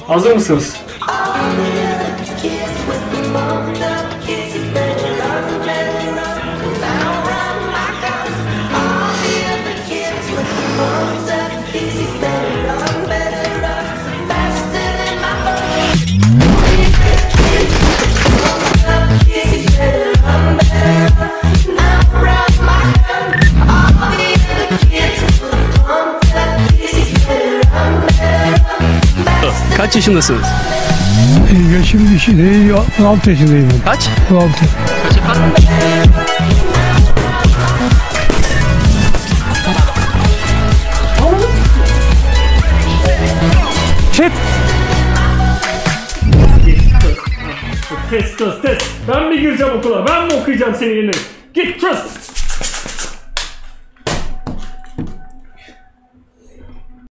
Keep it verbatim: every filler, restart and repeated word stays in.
Hazır mısınız? Kaç yaşındasınız? Yaşım şimdi on altı yaşındayım. Kaç? on altı. Kaç efendim? Chat. Test test test. Ben mi gireceğim okula? Ben mi okuyacağım senin yerine? Git test.